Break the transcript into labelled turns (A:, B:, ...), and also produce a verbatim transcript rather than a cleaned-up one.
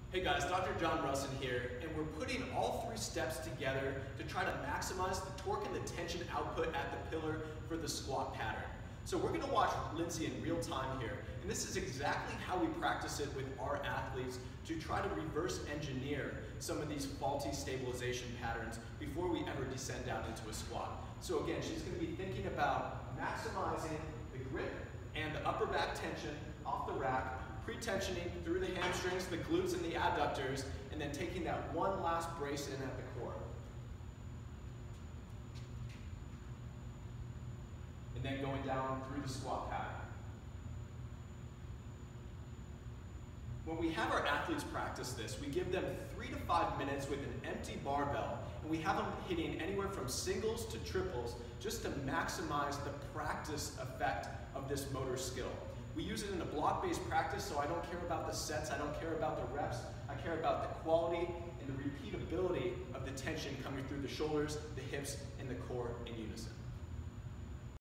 A: Hey guys, Doctor John Russin here, and we're putting all three steps together to try to maximize the torque and the tension output at the pillar for the squat pattern. So we're going to watch Lindsay in real time here, and this is exactly how we practice it with our athletes to try to reverse engineer some of these faulty stabilization patterns before we ever descend down into a squat. So again, she's going to be thinking about maximizing the grip and the upper back tension off the rack, pre-tensioning through the hamstrings, the glutes, and the adductors, and then taking that one last brace in at the core. And then going down through the squat pattern. When we have our athletes practice this, we give them three to five minutes with an empty barbell, and we have them hitting anywhere from singles to triples just to maximize the practice effect of this motor skill. We use it in a block-based practice, so I don't care about the sets, I don't care about the reps, I care about the quality and the repeatability of the tension coming through the shoulders, the hips, and the core in unison.